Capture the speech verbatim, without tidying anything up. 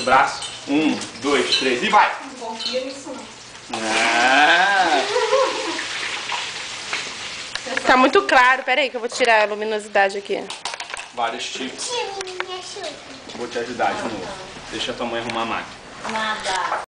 braço. Um, dois, três e vai! Não confia nisso não. Ah. Tá muito claro. Pera aí que eu vou tirar a luminosidade aqui. Vários tipos. Vou te ajudar de novo. Deixa a tua mãe arrumar a máquina. Nada.